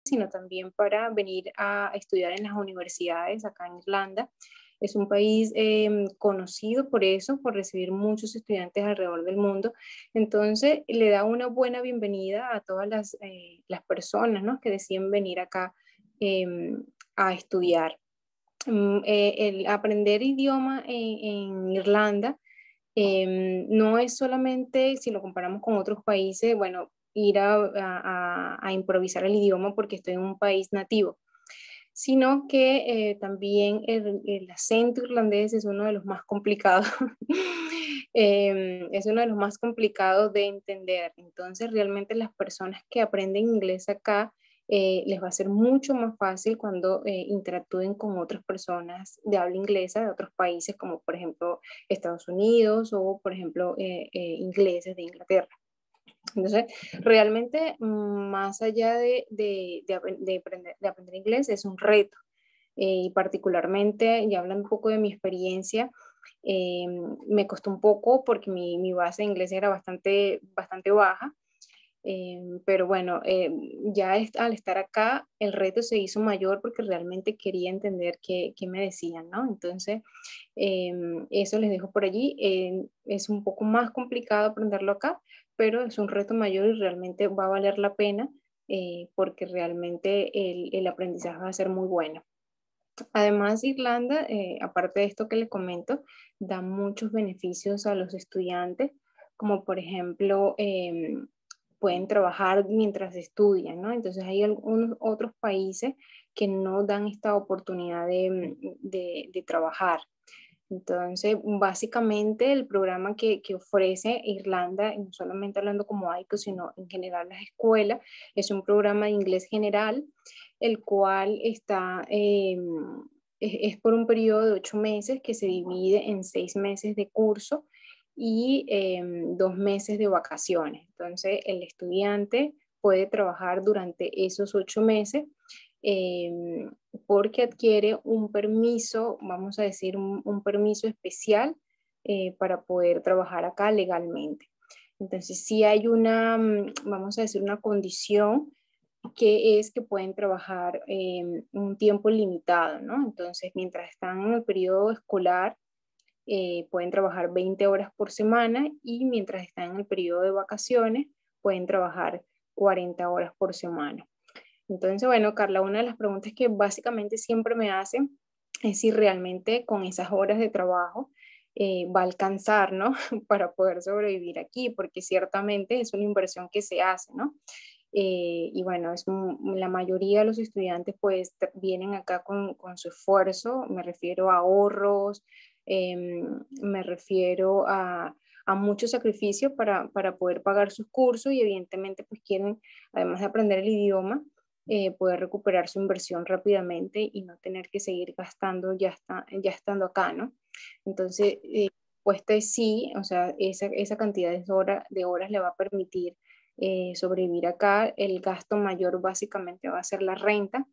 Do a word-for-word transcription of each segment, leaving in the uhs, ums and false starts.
sino también para venir a estudiar en las universidades acá en Irlanda. Es un país eh, conocido por eso, por recibir muchos estudiantes alrededor del mundo. Entonces, le da una buena bienvenida a todas las, eh, las personas, ¿no?, que deciden venir acá eh, a estudiar. Mm, eh, el aprender idioma en, en Irlanda eh, no es solamente, si lo comparamos con otros países, bueno, ir a, a- a- a improvisar el idioma porque estoy en un país nativo, sino que eh, también el, el acento irlandés es uno de los más complicados. Em, es uno de los más complicados de entender. Entonces, realmente las personas que aprenden inglés acá eh, les va a ser mucho más fácil cuando eh, interactúen con otras personas de habla inglesa de otros países, como por ejemplo Estados Unidos o por ejemplo eh, eh, ingleses de Inglaterra. Entonces, realmente, mm, más allá de, de- de apren- de aprender, de aprender inglés, es un reto. Eh, y particularmente, ya hablando un poco de mi experiencia, eh, me costó un poco porque mi, mi base de inglés era bastante, bastante baja. Eh, pero bueno, eh, ya est- al estar acá, el reto se hizo mayor porque realmente quería entender qué, qué me decían, ¿no? Entonces, em, eso les dejo por allí. Eh, es un poco más complicado aprenderlo acá, pero es un reto mayor y realmente va a valer la pena eh, porque realmente el, el aprendizaje va a ser muy bueno. Además, Irlanda, eh, aparte de esto que les comento, da muchos beneficios a los estudiantes, como por ejemplo, em, pueden trabajar mientras estudian, ¿no? Entonces hay algunos otros países que no dan esta oportunidad de, de- de trabajar. Entonces, básicamente el programa que, que ofrece Irlanda, no solamente hablando como A I C O, sino en general las escuelas, es un programa de inglés general, el cual está, eh, es, es por un periodo de ocho meses que se divide en seis meses de curso y eh, dos meses de vacaciones. Entonces, el estudiante puede trabajar durante esos ocho meses eh, porque adquiere un permiso, vamos a decir, un, un permiso especial eh, para poder trabajar acá legalmente. Entonces, sí hay una, mm, vamos a decir, una condición que es que pueden trabajar eh, un tiempo limitado, ¿no? Entonces, mientras están en el periodo escolar, eh, pueden trabajar veinte horas por semana y mientras están en el periodo de vacaciones, pueden trabajar cuarenta horas por semana. Entonces, bueno, Carla, una de las preguntas que básicamente siempre me hacen es si realmente con esas horas de trabajo eh, va a alcanzar, ¿no? Para poder sobrevivir aquí, porque ciertamente es una inversión que se hace, ¿no? Eh, y bueno, es un- la mayoría de los estudiantes pues t- vienen acá con, con su esfuerzo, me refiero a ahorros, em, me refiero a, a mucho sacrificio para, para poder pagar sus cursos y evidentemente pues quieren, además de aprender el idioma, eh, poder recuperar su inversión rápidamente y no tener que seguir gastando ya, está, ya estando acá, ¿no? Entonces, eh, pues sí, o sea, esa, esa cantidad de, hora, de horas le va a permitir eh, sobrevivir acá. El gasto mayor básicamente va a ser la renta,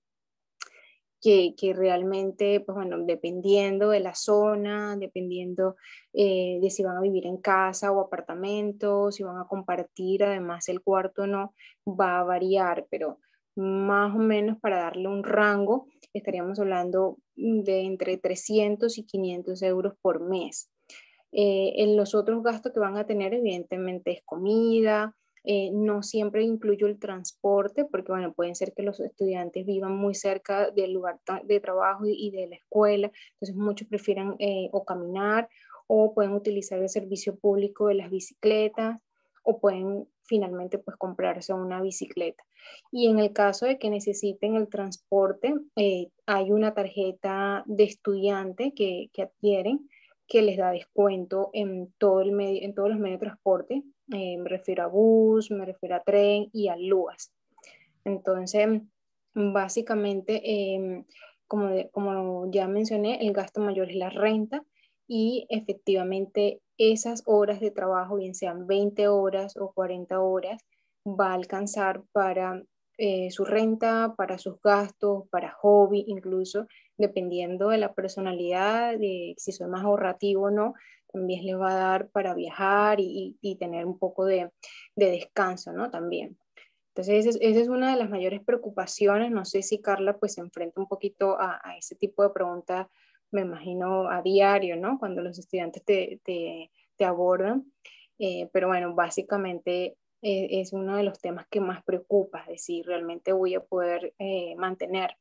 que, que realmente, pues bueno, dependiendo de la zona, dependiendo eh, de si van a vivir en casa o apartamento, si van a compartir además el cuarto o no, va a variar, pero más o menos para darle un rango, estaríamos hablando de entre trescientos y quinientos euros por mes. Eh, en los otros gastos que van a tener, evidentemente, es comida. Eh, no siempre incluyo el transporte, porque bueno, pueden ser que los estudiantes vivan muy cerca del lugar ta- de trabajo y, y de la escuela, entonces muchos prefieran eh, o caminar o pueden utilizar el servicio público de las bicicletas o pueden finalmente pues comprarse una bicicleta. Y en el caso de que necesiten el transporte, eh, hay una tarjeta de estudiante que, que adquieren que les da descuento en, todo el medio, en todos los medios de transporte. Eh, me refiero a bus, me refiero a tren y a lúas. Entonces, básicamente, eh, como, de, como ya mencioné, el gasto mayor es la renta y efectivamente esas horas de trabajo, bien sean veinte horas o cuarenta horas, va a alcanzar para eh, su renta, para sus gastos, para hobby, incluso dependiendo de la personalidad, de si soy más ahorrativo o no, también les va a dar para viajar y, y tener un poco de, de descanso, ¿no? También. Entonces, esa es, esa es una de las mayores preocupaciones. No sé si Carla pues se enfrenta un poquito a, a ese tipo de preguntas, me imagino, a diario, ¿no? Cuando los estudiantes te, te, te abordan. Eh, pero bueno, básicamente eh, es uno de los temas que más preocupa, es decir, realmente voy a poder eh, mantener.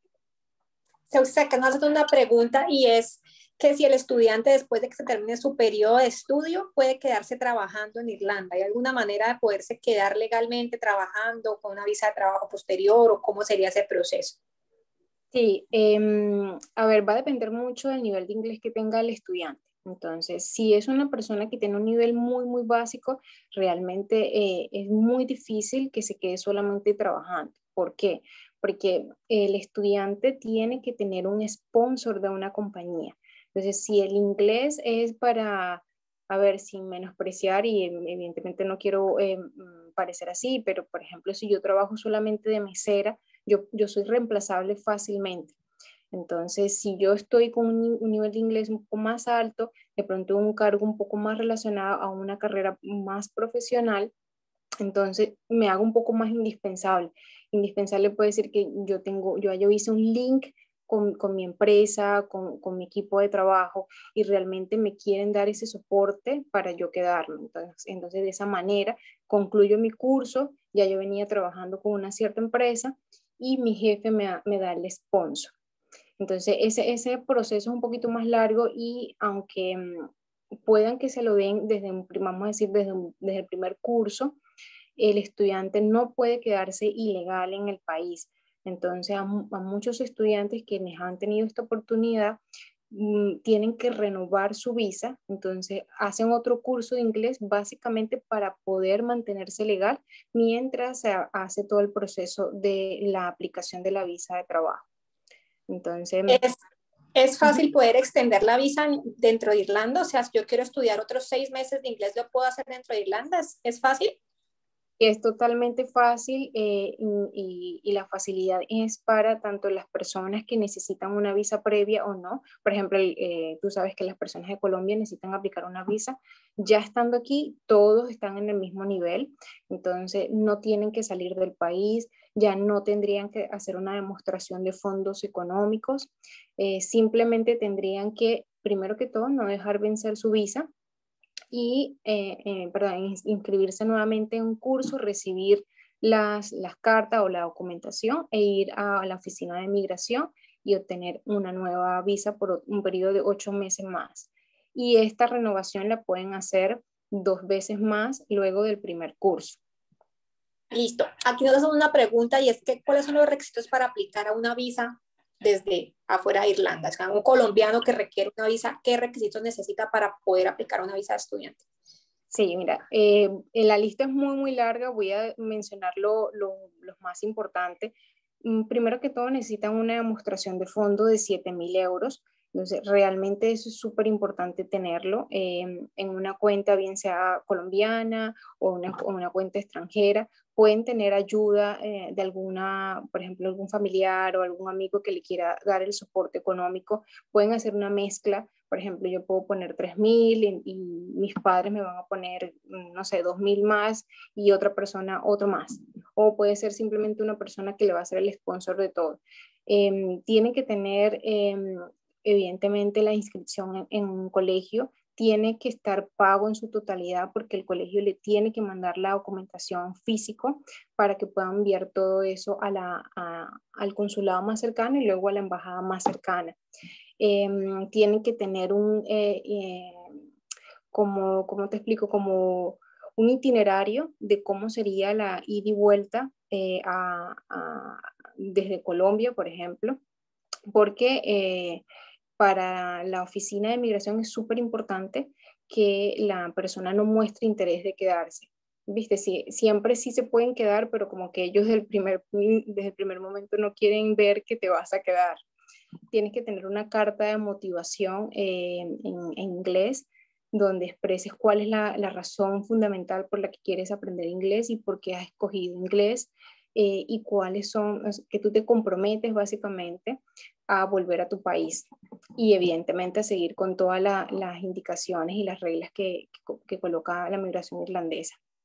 Se saca nos una pregunta y es que si el estudiante después de que se termine su periodo de estudio puede quedarse trabajando en Irlanda. ¿Hay alguna manera de poderse quedar legalmente trabajando con una visa de trabajo posterior o cómo sería ese proceso? Sí, eh, a ver, va a depender mucho del nivel de inglés que tenga el estudiante. Entonces, si es una persona que tiene un nivel muy, muy básico, realmente eh, es muy difícil que se quede solamente trabajando. ¿Por qué? Porque el estudiante tiene que tener un sponsor de una compañía. Entonces, si el inglés es para, a ver, sin menospreciar, y evidentemente no quiero eh, parecer así, pero por ejemplo, si yo trabajo solamente de mesera, yo, yo soy reemplazable fácilmente. Entonces, si yo estoy con un, un, nivel de inglés un poco más alto, de pronto un cargo un poco más relacionado a una carrera más profesional, entonces me hago un poco más indispensable. Indispensable puede decir que yo tengo, yo, yo hice un link con, con mi empresa, con, con, mi equipo de trabajo y realmente me quieren dar ese soporte para yo quedarme. Entonces, entonces de esa manera concluyo mi curso, ya yo venía trabajando con una cierta empresa y mi jefe me, me da el sponsor. Entonces, ese, ese proceso es un poquito más largo y aunque um, puedan que se lo den desde, un, vamos a decir, desde, un, desde el primer curso, el estudiante no puede quedarse ilegal en el país. Entonces, a, a muchos estudiantes quienes han tenido esta oportunidad mmm, tienen que renovar su visa, entonces hacen otro curso de inglés básicamente para poder mantenerse legal mientras se hace todo el proceso de la aplicación de la visa de trabajo. Entonces, es, es uh -huh. fácil poder extender la visa dentro de Irlanda, o sea, si yo quiero estudiar otros seis meses de inglés, ¿lo puedo hacer dentro de Irlanda? ¿Es, es fácil? Es totalmente fácil eh, y, y, la facilidad es para tanto las personas que necesitan una visa previa o no. Por ejemplo, eh, tú sabes que las personas de Colombia necesitan aplicar una visa. Ya estando aquí, todos están en el mismo nivel. Entonces, no tienen que salir del país, ya no tendrían que hacer una demostración de fondos económicos. Eh, simplemente tendrían que, primero que todo, no dejar vencer su visa y eh, eh, perdón, inscribirse nuevamente en un curso, recibir las, las cartas o la documentación e ir a la oficina de migración y obtener una nueva visa por un periodo de ocho meses más. Y esta renovación la pueden hacer dos veces más luego del primer curso. Listo. Aquí nos hacen una pregunta y es que ¿cuáles son los requisitos para aplicar a una visa desde afuera de Irlanda? O sea, un colombiano que requiere una visa, ¿qué requisitos necesita para poder aplicar una visa de estudiante? Sí, mira, eh, la lista es muy, muy larga. Voy a mencionar lo, lo, los más importantes. Primero que todo, necesitan una demostración de fondo de siete mil euros. Entonces, realmente eso es súper importante tenerlo eh, en una cuenta, bien sea colombiana o una, o una cuenta extranjera. Pueden tener ayuda eh, de alguna, por ejemplo, algún familiar o algún amigo que le quiera dar el soporte económico. Pueden hacer una mezcla. Por ejemplo, yo puedo poner tres mil y, y mis padres me van a poner, no sé, dos mil más y otra persona otro más. O puede ser simplemente una persona que le va a ser el sponsor de todo. Eh, tienen que tener, eh, evidentemente, la inscripción en, en un colegio. Tiene que estar pago en su totalidad porque el colegio le tiene que mandar la documentación físico para que puedan enviar todo eso a la, a, al consulado más cercano y luego a la embajada más cercana. Eh, tienen que tener un, eh, eh, como, ¿cómo te explico? Como un itinerario de cómo sería la ida y vuelta eh, a, a, desde Colombia, por ejemplo, porque eh, para la oficina de migración es súper importante que la persona no muestre interés de quedarse. Viste, sí, siempre sí se pueden quedar, pero como que ellos desde el primer, desde el primer momento no quieren ver que te vas a quedar. Tienes que tener una carta de motivación eh, en, en, inglés donde expreses cuál es la, la, razón fundamental por la que quieres aprender inglés y por qué has escogido inglés eh, y cuáles son, que tú te comprometes básicamente a volver a tu país y evidentemente a seguir con todas la, las indicaciones y las reglas que, que, que coloca la migración irlandesa.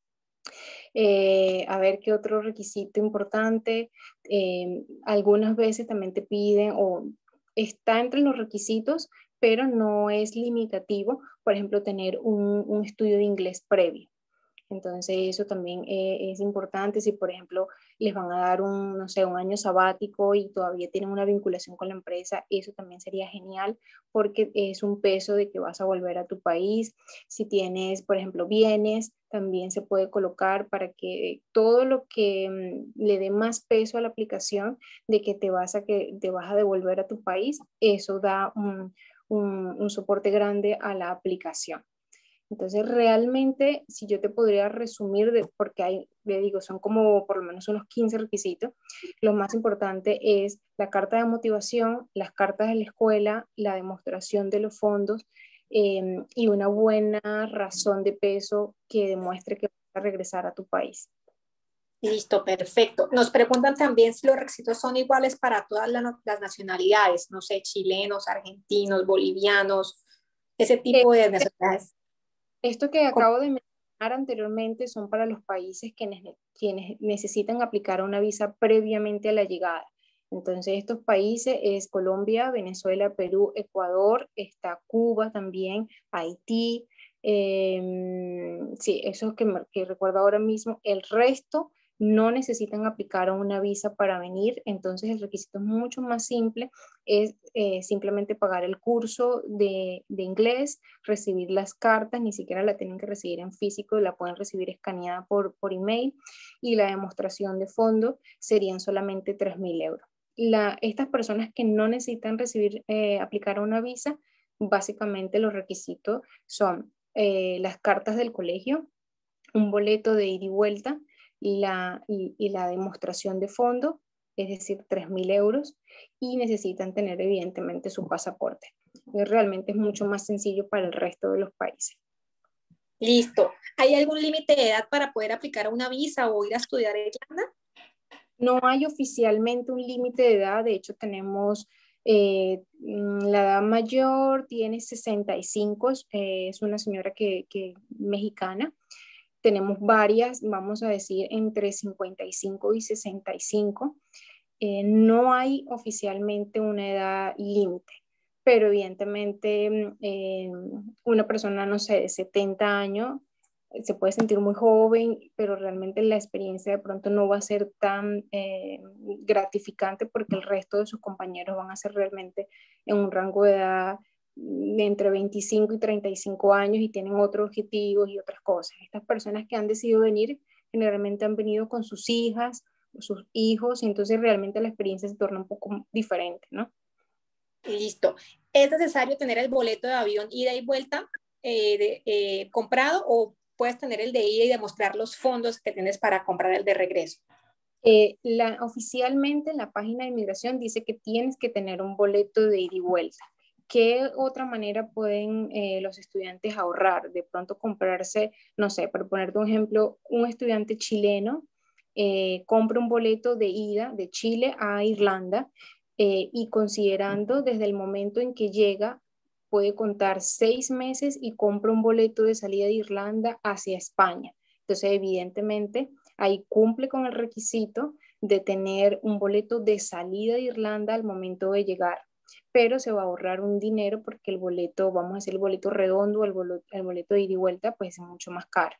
Eh, a ver qué otro requisito importante. Eh, algunas veces también te piden o está entre los requisitos, pero no es limitativo, por ejemplo, tener un, un estudio de inglés previo. Entonces eso también eh, es importante si, por ejemplo, les van a dar un, no sé, un año sabático y todavía tienen una vinculación con la empresa, eso también sería genial porque es un peso de que vas a volver a tu país. Si tienes, por ejemplo, bienes, también se puede colocar para que todo lo que mm, le dé más peso a la aplicación de que te vas a, que te vas a devolver a tu país, eso da un, un, un soporte grande a la aplicación. Entonces, realmente, si yo te podría resumir, de, porque hay, le digo, son como por lo menos unos quince requisitos, lo más importante es la carta de motivación, las cartas de la escuela, la demostración de los fondos eh, y una buena razón de peso que demuestre que vas a regresar a tu país. Listo, perfecto. Nos preguntan también si los requisitos son iguales para todas la- las nacionalidades, no sé, chilenos, argentinos, bolivianos, ese Eh, tipo de nacionalidades. Esto que ¿Cómo? acabo de mencionar anteriormente son para los países quienes, quienes necesitan aplicar una visa previamente a la llegada. Entonces, estos países es Colombia, Venezuela, Perú, Ecuador, está Cuba también, Haití. Eh, sí, eso que, me- que recuerdo ahora mismo. El resto no necesitan aplicar una visa para venir, entonces el requisito es mucho más simple, es eh, simplemente pagar el curso de, de inglés, recibir las cartas, ni siquiera la tienen que recibir en físico, la pueden recibir escaneada por, por email y la demostración de fondo serían solamente tres mil euros. La, estas personas que no necesitan recibir, eh, aplicar una visa, básicamente los requisitos son eh, las cartas del colegio, un boleto de ida y vuelta la, y, y la demostración de fondo, es decir, tres mil euros, y necesitan tener evidentemente su pasaporte. Realmente es mucho más sencillo para el resto de los países. Listo. ¿Hay algún límite de edad para poder aplicar a una visa o ir a estudiar en Irlanda? No hay oficialmente un límite de edad, de hecho tenemos eh, mm, la edad mayor tiene sesenta y cinco, eh, es una señora que, que mexicana. Tenemos varias, vamos a decir, entre cincuenta y cinco y sesenta y cinco. Eh, no hay oficialmente una edad límite, pero evidentemente mm, eh, una persona, no sé, de setenta años eh, se puede sentir muy joven, pero realmente la experiencia de pronto no va a ser tan eh, gratificante porque el resto de sus compañeros van a ser realmente en un rango de edad de entre veinticinco y treinta y cinco años y tienen otros objetivos y otras cosas. Estas personas que han decidido venir generalmente han venido con sus hijas, sus hijos, y entonces realmente la experiencia se torna un poco diferente, ¿no? Listo. ¿Es necesario tener el boleto de avión ida y vuelta eh, de, eh, comprado o puedes tener el de ida y demostrar los fondos que tienes para comprar el de regreso? Eh, la, oficialmente en la página de inmigración dice que tienes que tener un boleto de ida y vuelta. ¿Qué otra manera pueden eh, los estudiantes ahorrar? De pronto comprarse, no sé, para ponerte un ejemplo, un estudiante chileno eh, compra un boleto de ida de Chile a Irlanda eh, y considerando desde el momento en que llega, puede contar seis meses y compra un boleto de salida de Irlanda hacia España. Entonces, evidentemente, ahí cumple con el requisito de tener un boleto de salida de Irlanda al momento de llegar, pero se va a ahorrar un dinero porque el boleto, vamos a decir el boleto redondo, el boleto, el boleto de ida y vuelta, pues es mucho más caro.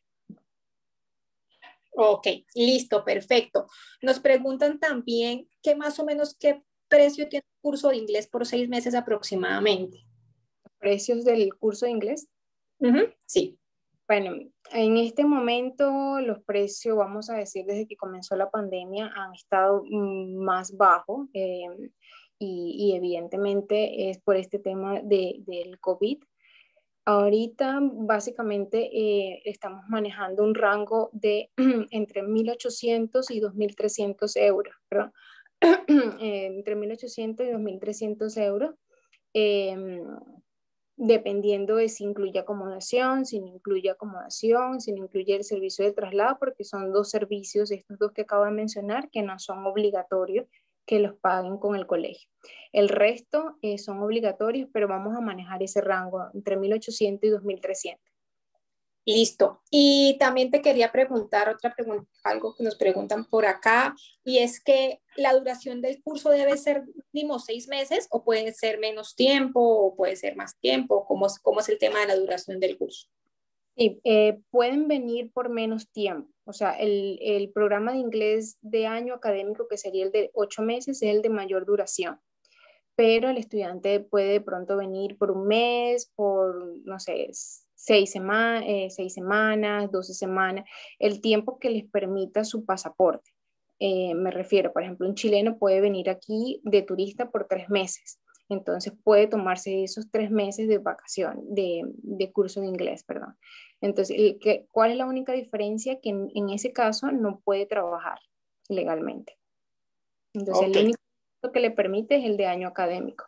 Ok, listo, perfecto. Nos preguntan también qué más o menos qué precio tiene un curso de inglés por seis meses aproximadamente. Precios del curso de inglés. Ujú, sí. Bueno, en este momento los precios, vamos a decir, desde que comenzó la pandemia han estado mm, más bajos eh, y, y, evidentemente es por este tema de, del COVID. Ahorita básicamente eh, estamos manejando un rango de entre mil ochocientos y dos mil trescientos euros, ¿verdad? eh, entre mil ochocientos y dos mil trescientos euros. Eh, Dependiendo de si incluye acomodación, si no incluye acomodación, si no incluye el servicio de traslado, porque son dos servicios, estos dos que acabo de mencionar, que no son obligatorios que los paguen con el colegio. El resto eh, son obligatorios, pero vamos a manejar ese rango entre mil ochocientos y dos mil trescientos. Listo. Y también te quería preguntar otra pregunta, algo que nos preguntan por acá, y es que la duración del curso debe ser mínimo seis meses o puede ser menos tiempo o puede ser más tiempo. ¿Cómo es, cómo es el tema de la duración del curso? Sí, eh, pueden venir por menos tiempo. O sea, el, el programa de inglés de año académico, que sería el de ocho meses, es el de mayor duración. Pero el estudiante puede de pronto venir por un mes, por, no sé, seis, sema eh, seis semanas, doce semanas, el tiempo que les permita su pasaporte. Eh, me refiero, por ejemplo, un chileno puede venir aquí de turista por tres meses. Entonces puede tomarse esos tres meses de vacación, de, de curso de inglés, perdón. Entonces, el que, ¿cuál es la única diferencia? Que en, en ese caso no puede trabajar legalmente. Entonces, Ok, el único que le permite es el de año académico.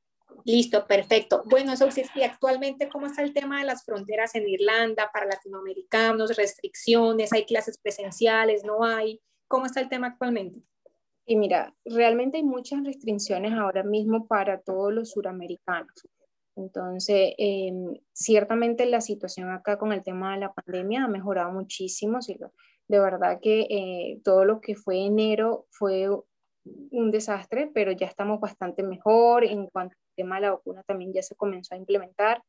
listo, perfecto. Bueno, eso sí, y actualmente, ¿cómo está el tema de las fronteras en Irlanda para latinoamericanos? ¿Restricciones? ¿Hay clases presenciales? ¿No hay? ¿Cómo está el tema actualmente? Y mira, realmente hay muchas restricciones ahora mismo para todos los suramericanos. Entonces, eh, ciertamente la situación acá con el tema de la pandemia ha mejorado muchísimo. Sí, de verdad que eh, todo lo que fue enero fue un desastre, pero ya estamos bastante mejor. En cuanto al tema de la vacuna también ya se comenzó a implementar.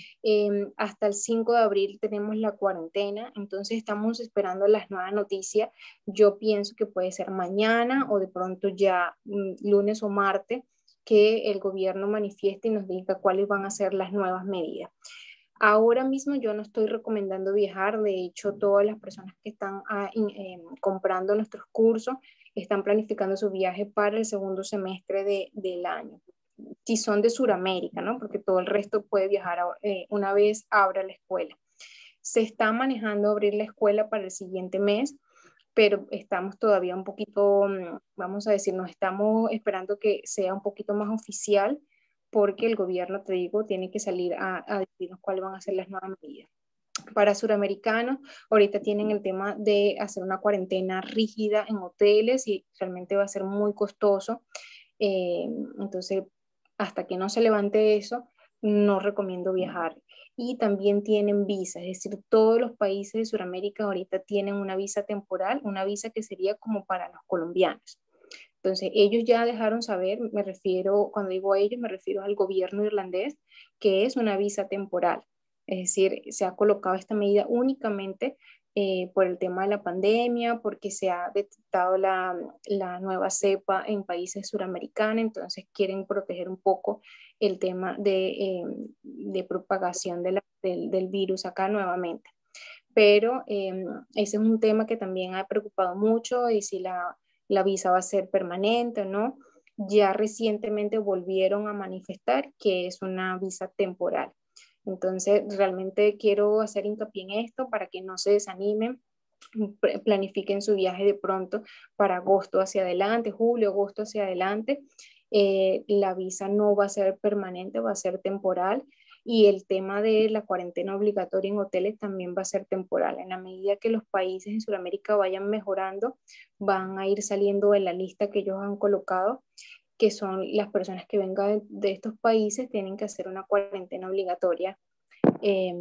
Eh, hasta el cinco de abril tenemos la cuarentena, entonces estamos esperando las nuevas noticias. Yo pienso que puede ser mañana o de pronto ya mm, lunes o martes que el gobierno manifieste y nos diga cuáles van a ser las nuevas medidas. Ahora mismo yo no estoy recomendando viajar, de hecho todas las personas que están ah, in, eh, comprando nuestros cursos están planificando su viaje para el segundo semestre de, del año. Si son de Sudamérica, ¿no? Porque todo el resto puede viajar a, eh, una vez abra la escuela. Se está manejando abrir la escuela para el siguiente mes, pero estamos todavía un poquito, vamos a decir, nos estamos esperando que sea un poquito más oficial porque el gobierno, te digo, tiene que salir a, a decirnos cuáles van a ser las nuevas medidas. Para suramericanos, ahorita tienen el tema de hacer una cuarentena rígida en hoteles y realmente va a ser muy costoso. Eh, entonces, hasta que no se levante eso, no recomiendo viajar. Y también tienen visa, es decir, todos los países de Sudamérica ahorita tienen una visa temporal, una visa que sería como para los colombianos. Entonces, ellos ya dejaron saber, me refiero, cuando digo a ellos, me refiero al gobierno irlandés, que es una visa temporal. Es decir, se ha colocado esta medida únicamente eh, por el tema de la pandemia, porque se ha detectado la, la nueva cepa en países suramericanos, entonces quieren proteger un poco el tema de, eh, de propagación de la, del, del virus acá nuevamente. Pero eh, ese es un tema que también ha preocupado mucho y si la, la visa va a ser permanente o no. Ya recientemente volvieron a manifestar que es una visa temporal. Entonces, realmente quiero hacer hincapié en esto para que no se desanimen, planifiquen su viaje de pronto para agosto hacia adelante, julio, agosto hacia adelante. Eh, la visa no va a ser permanente, va a ser temporal y el tema de la cuarentena obligatoria en hoteles también va a ser temporal. En la medida que los países en Sudamérica vayan mejorando, van a ir saliendo de la lista que ellos han colocado, que son las personas que vengan de, de estos países, tienen que hacer una cuarentena obligatoria. Eh,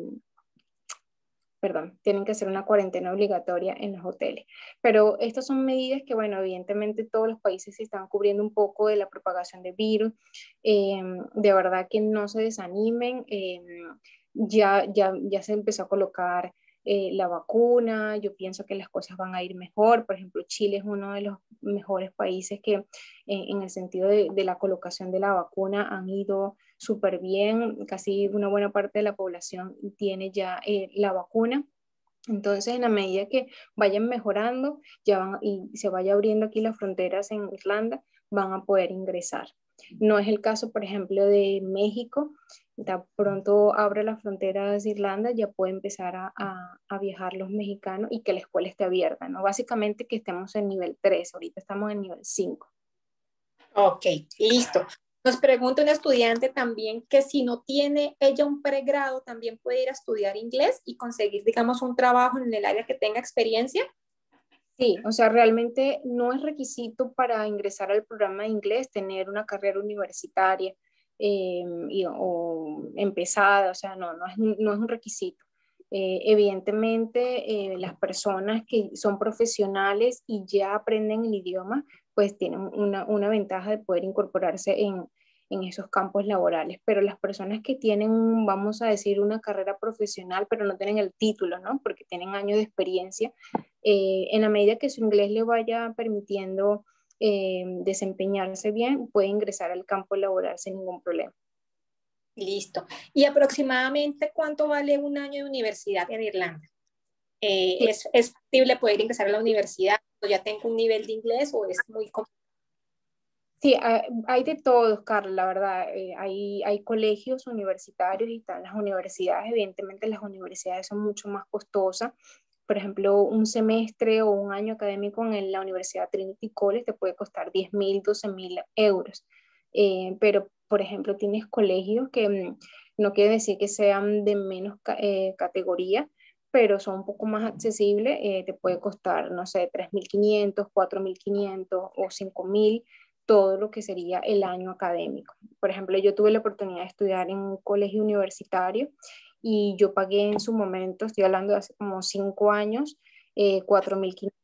perdón, tienen que hacer una cuarentena obligatoria en los hoteles. Pero estas son medidas que, bueno, evidentemente todos los países se están cubriendo un poco de la propagación del virus. Eh, de verdad que no se desanimen. Eh, ya, ya, ya se empezó a colocar eh, la vacuna. Yo pienso que las cosas van a ir mejor. Por ejemplo, Chile es uno de los mejores países que en, en el sentido de, de la colocación de la vacuna han ido súper bien, casi una buena parte de la población tiene ya eh, la vacuna. Entonces, en la medida que vayan mejorando ya van, y se vaya abriendo aquí las fronteras en Irlanda, van a poder ingresar. No es el caso, por ejemplo, de México. Tan pronto abre las fronteras de Irlanda, ya puede empezar a, a, a viajar los mexicanos y que la escuela esté abierta, ¿no? Básicamente que estemos en nivel tres, ahorita estamos en nivel cinco. Ok, listo. Nos pregunta un estudiante también que si no tiene ella un pregrado, también puede ir a estudiar inglés y conseguir, digamos, un trabajo en el área que tenga experiencia. Sí, o sea, realmente no es requisito para ingresar al programa de inglés tener una carrera universitaria eh, y, o empezada, o sea, no, no es, no es un requisito. Eh, evidentemente, eh, las personas que son profesionales y ya aprenden el idioma, pues tienen una, una ventaja de poder incorporarse en, en esos campos laborales, pero las personas que tienen, vamos a decir, una carrera profesional, pero no tienen el título, ¿no? Porque tienen años de experiencia, eh, en la medida que su inglés le vaya permitiendo eh, desempeñarse bien, puede ingresar al campo laboral sin ningún problema. Listo. ¿Y aproximadamente cuánto vale un año de universidad en Irlanda? Eh, Sí, ¿es, ¿Es factible poder ingresar a la universidad o ya tengo un nivel de inglés o es muy complicado? sí, hay de todos, Carla, la verdad. Eh, hay, hay colegios universitarios y están las universidades. Evidentemente, las universidades son mucho más costosas. Por ejemplo, un semestre o un año académico en la Universidad Trinity College te puede costar diez mil, doce mil euros. Eh, pero, por ejemplo, tienes colegios que mm, no quiere decir que sean de menos ca- eh, categoría, pero son un poco más accesibles. Eh, te puede costar, no sé, tres mil quinientos, cuatro mil quinientos o cinco mil todo lo que sería el año académico. Por ejemplo, yo tuve la oportunidad de estudiar en un colegio universitario y yo pagué en su momento, estoy hablando de hace como cinco años, eh, cuatro mil quinientos.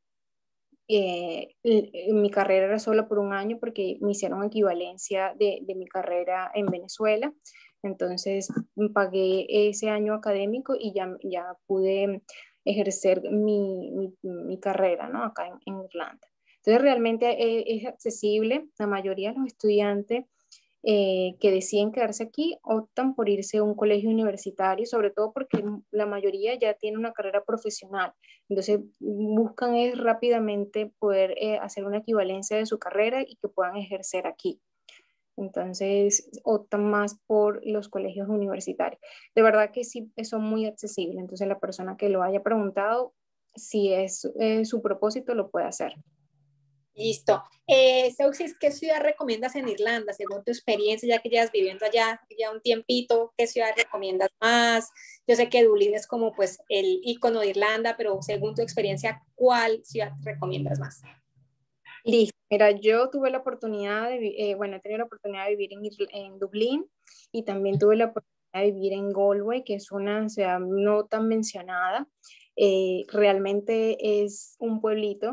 Eh, mi carrera era solo por un año porque me hicieron equivalencia de, de mi carrera en Venezuela. Entonces pagué ese año académico y ya, ya pude ejercer mi, mi, mi carrera, ¿no? Acá en, en Irlanda. Entonces realmente es, es accesible. La mayoría de los estudiantes eh, que deciden quedarse aquí optan por irse a un colegio universitario, sobre todo porque la mayoría ya tiene una carrera profesional. Entonces buscan es rápidamente poder eh, hacer una equivalencia de su carrera y que puedan ejercer aquí. Entonces optan más por los colegios universitarios. De verdad que sí son muy accesibles. Entonces la persona que lo haya preguntado, si es eh, su propósito, lo puede hacer. Listo. Eh, Seuxis, ¿qué ciudad recomiendas en Irlanda, según tu experiencia, ya que llevas viviendo allá ya un tiempito? ¿Qué ciudad recomiendas más? Yo sé que Dublín es como pues el icono de Irlanda, pero según tu experiencia, ¿cuál ciudad recomiendas más? Listo. Mira, yo tuve la oportunidad de, vi- eh, bueno, he tenido la oportunidad de vivir en, Irl- en Dublín y también tuve la oportunidad de vivir en Galway, que es una ciudad no tan mencionada. Eh, realmente es un pueblito,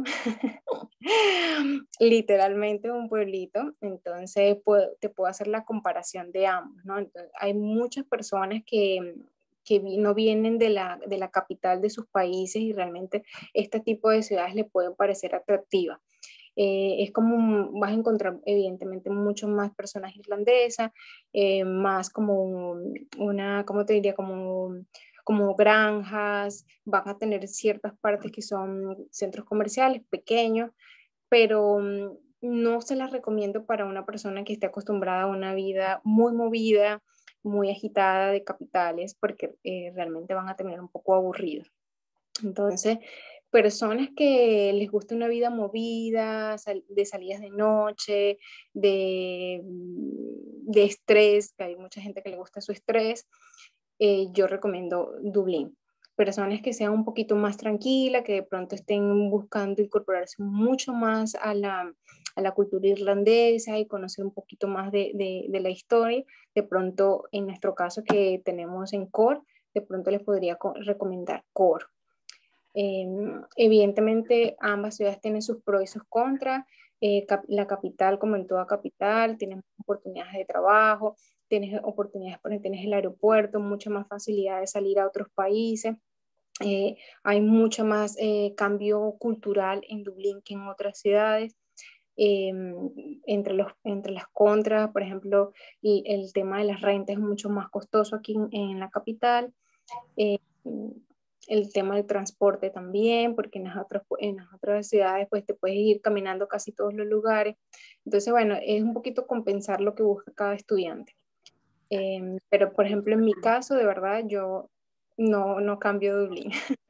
literalmente un pueblito. Entonces puedo- te puedo hacer la comparación de ambos, ¿no? Entonces, hay muchas personas que, que vi- no vienen de la, de la capital de sus países y realmente este tipo de ciudades le pueden parecer atractivas. Eh, es como vas a encontrar evidentemente mucho más personas irlandesas, eh, más como un- una, ¿cómo te diría? Como, como granjas, van a tener ciertas partes que son centros comerciales pequeños, pero mm, no se las recomiendo para una persona que esté acostumbrada a una vida muy movida, muy agitada de capitales, porque eh, realmente van a tener un poco aburrido. Entonces, personas que les gusta una vida movida, sal- de salidas de noche, de, mm, de estrés, que hay mucha gente que le gusta su estrés, eh, yo recomiendo Dublín. Personas que sean un poquito más tranquilas, que de pronto estén buscando incorporarse mucho más a la, a la cultura irlandesa y conocer un poquito más de, de, de la historia. De pronto, en nuestro caso que tenemos en Cork, de pronto les podría co- recomendar Cork. Eh, Evidentemente, ambas ciudades tienen sus pros y sus contras. Eh, cap la capital, como en toda capital, tienes oportunidades de trabajo, tienes oportunidades, porque tienes el aeropuerto, mucha más facilidad de salir a otros países. Eh, hay mucho más eh, cambio cultural en Dublín que en otras ciudades. Eh, entre, los, entre las contras, por ejemplo, y el tema de las rentas es mucho más costoso aquí en, en la capital. Eh, el tema del transporte también, porque en las, otras, en las otras ciudades pues te puedes ir caminando casi todos los lugares. Entonces, bueno, es un poquito compensar lo que busca cada estudiante. Eh, pero, por ejemplo, en mi caso, de verdad, yo no, no cambio Dublín.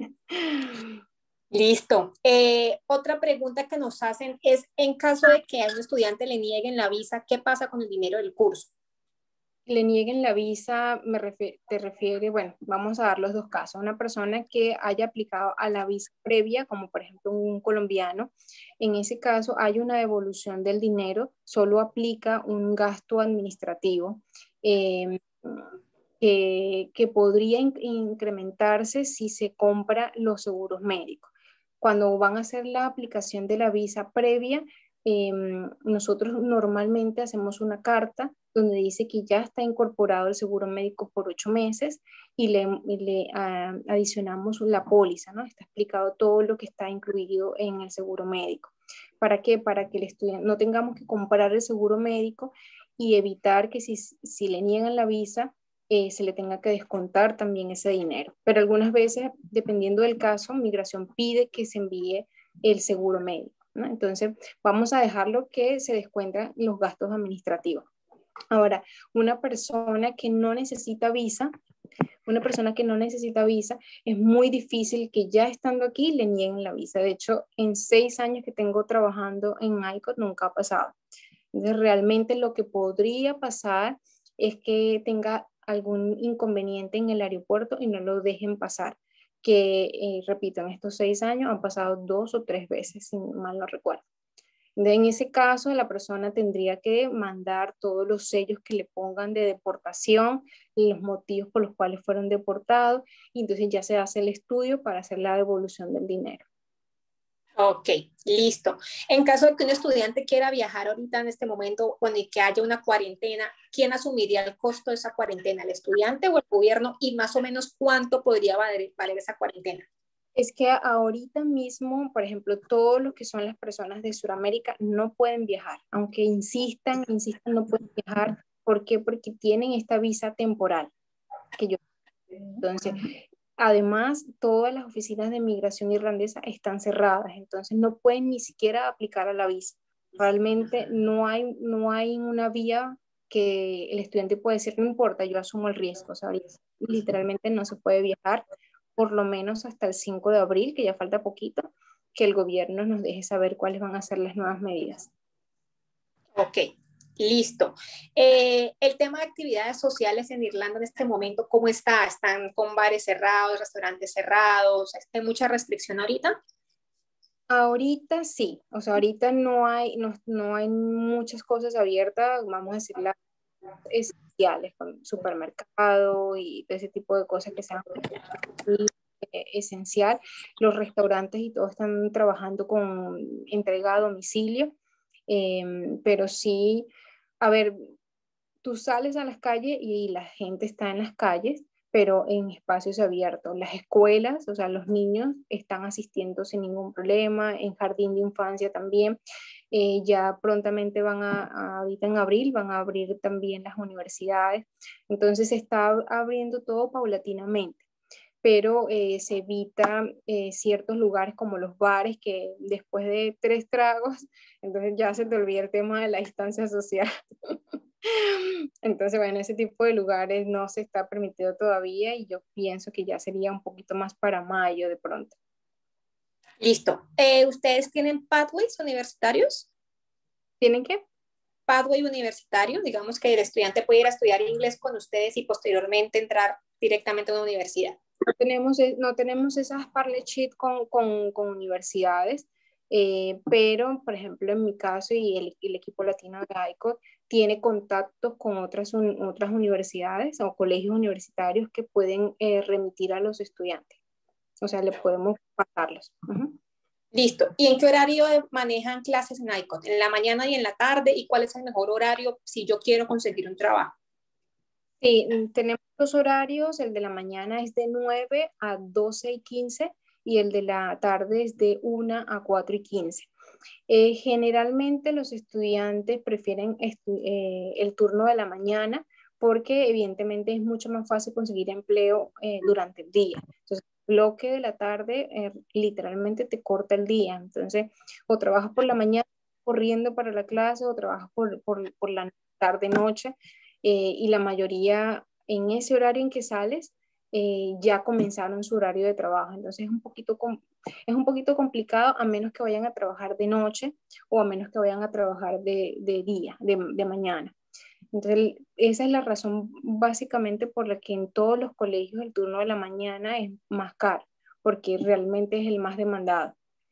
Listo. Eh, otra pregunta que nos hacen es, en caso de que a un estudiante le nieguen la visa, ¿qué pasa con el dinero del curso? Le nieguen la visa, me refiere, te refiere, bueno, vamos a dar los dos casos. Una persona que haya aplicado a la visa previa, como por ejemplo un colombiano, en ese caso hay una devolución del dinero, solo aplica un gasto administrativo. Eh, que, que podría in, incrementarse si se compra los seguros médicos. Cuando van a hacer la aplicación de la visa previa, eh, nosotros normalmente hacemos una carta donde dice que ya está incorporado el seguro médico por ocho meses y le, y le uh, adicionamos la póliza, ¿no? Está explicado todo lo que está incluido en el seguro médico. ¿Para qué? Para que el estudiante no tengamos que comprar el seguro médico y evitar que si, si le niegan la visa, eh, se le tenga que descontar también ese dinero. Pero algunas veces, dependiendo del caso, migración pide que se envíe el seguro médico, ¿no? Entonces, vamos a dejarlo que se descuenten los gastos administrativos. Ahora, una persona que no necesita visa, una persona que no necesita visa, es muy difícil que ya estando aquí le nieguen la visa. De hecho, en seis años que tengo trabajando en I C O T nunca ha pasado. Entonces, realmente lo que podría pasar es que tenga algún inconveniente en el aeropuerto y no lo dejen pasar. Que, eh, repito, en estos seis años han pasado dos o tres veces, si mal no recuerdo. En ese caso, la persona tendría que mandar todos los sellos que le pongan de deportación, los motivos por los cuales fueron deportados, y entonces ya se hace el estudio para hacer la devolución del dinero. Ok, listo. En caso de que un estudiante quiera viajar ahorita en este momento, bueno, y que haya una cuarentena, ¿quién asumiría el costo de esa cuarentena? ¿El estudiante o el gobierno? Y más o menos, ¿cuánto podría valer, valer esa cuarentena? Es que ahorita mismo, por ejemplo, todos los que son las personas de Sudamérica no pueden viajar, aunque insistan, insistan, no pueden viajar. ¿Por qué? Porque tienen esta visa temporal. Que yo... Entonces, además, todas las oficinas de migración irlandesa están cerradas, entonces no pueden ni siquiera aplicar a la visa. Realmente no hay, no hay una vía que el estudiante puede decir, no importa, yo asumo el riesgo. O sea, literalmente no se puede viajar, por lo menos hasta el cinco de abril, que ya falta poquito, que el gobierno nos deje saber cuáles van a ser las nuevas medidas. Ok, listo. Eh, el tema de actividades sociales en Irlanda en este momento, ¿cómo está? ¿Están con bares cerrados, restaurantes cerrados? ¿Hay mucha restricción ahorita? Ahorita sí, o sea, ahorita no hay, no, no hay muchas cosas abiertas, vamos a decir las esenciales, con supermercado y ese tipo de cosas que sean muy eh, esencial. Los restaurantes y todo están trabajando con entrega a domicilio, eh, pero sí, a ver, tú sales a las calles y la gente está en las calles, pero en espacios abiertos. Las escuelas, o sea, los niños están asistiendo sin ningún problema, en jardín de infancia también. Eh, ya prontamente van a, a, ahorita en abril, van a abrir también las universidades. Entonces se está abriendo todo paulatinamente, pero eh, se evita eh, ciertos lugares como los bares que después de tres tragos, entonces ya se te olvida el tema de la distancia social. Entonces, bueno, ese tipo de lugares no se está permitido todavía y yo pienso que ya sería un poquito más para mayo de pronto. Listo. Eh, ¿Ustedes tienen pathways universitarios? ¿Tienen qué? Pathway universitario, digamos que el estudiante puede ir a estudiar inglés con ustedes y posteriormente entrar directamente a una universidad. No tenemos, no tenemos esas partnerships con, con, con universidades, eh, pero, por ejemplo, en mi caso y el, el equipo latino de I C O T tiene contactos con otras, un, otras universidades o colegios universitarios que pueden eh, remitir a los estudiantes. O sea, le podemos pasarlos. Uh-huh. Listo. ¿Y en qué horario manejan clases en I C O T? ¿En la mañana y en la tarde? ¿Y cuál es el mejor horario si yo quiero conseguir un trabajo? Sí, tenemos dos horarios. El de la mañana es de nueve a doce y quince y el de la tarde es de una a cuatro y quince. Eh, generalmente los estudiantes prefieren estu eh, el turno de la mañana porque evidentemente es mucho más fácil conseguir empleo eh, durante el día. Entonces, el bloque de la tarde eh, literalmente te corta el día. Entonces, o trabajas por la mañana corriendo para la clase o trabajas por, por, por la tarde-noche eh, y la mayoría en ese horario en que sales eh, ya comenzaron su horario de trabajo. Entonces, es un poquito es un poquito complicado a menos que vayan a trabajar de noche o a menos que vayan a trabajar de, de día, de, de mañana. Entonces, esa es la razón básicamente por la que en todos los colegios el turno de la mañana es más caro, porque realmente es el más demandado.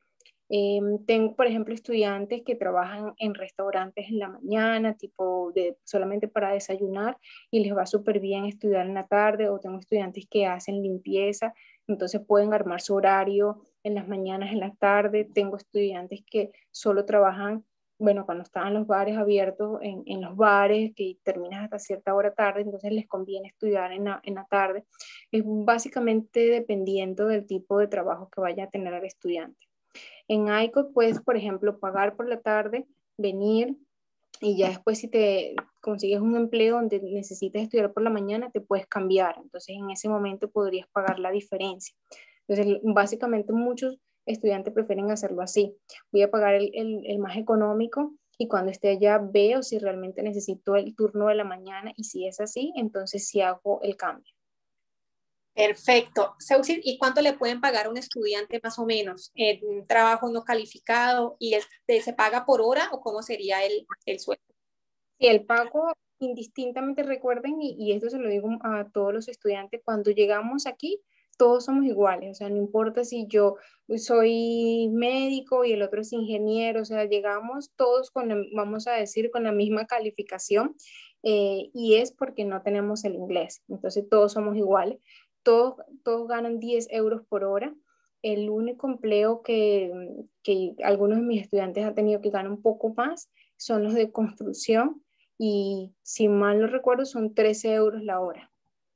Eh, tengo, por ejemplo, estudiantes que trabajan en restaurantes en la mañana, tipo de, solamente para desayunar, y les va súper bien estudiar en la tarde, o tengo estudiantes que hacen limpieza, entonces pueden armar su horario en las mañanas, en la tarde. Tengo estudiantes que solo trabajan, bueno, cuando estaban los bares abiertos, en, en los bares, que terminas hasta cierta hora tarde, entonces les conviene estudiar en la, en la tarde. Es básicamente dependiendo del tipo de trabajo que vaya a tener el estudiante. En I C O T puedes, por ejemplo, pagar por la tarde, venir, y ya después si te consigues un empleo donde necesitas estudiar por la mañana, te puedes cambiar. Entonces en ese momento podrías pagar la diferencia. Entonces básicamente muchos estudiantes prefieren hacerlo así. Voy a pagar el, el, el más económico, y cuando esté allá veo si realmente necesito el turno de la mañana, y si es así, entonces sí hago el cambio. Perfecto. Seuxi, ¿y cuánto le pueden pagar a un estudiante más o menos en un trabajo no calificado? ¿Y el, se paga por hora o cómo sería el, el sueldo? Sí, el pago, indistintamente, recuerden, y, y esto se lo digo a todos los estudiantes, cuando llegamos aquí, todos somos iguales, o sea, no importa si yo soy médico y el otro es ingeniero, o sea, llegamos todos con, la- vamos a decir, con la misma calificación, eh, y es porque no tenemos el inglés, entonces todos somos iguales, todos, todos ganan diez euros por hora. El único empleo que, que algunos de mis estudiantes han tenido que ganar un poco más son los de construcción, y si mal no recuerdo son trece euros la hora.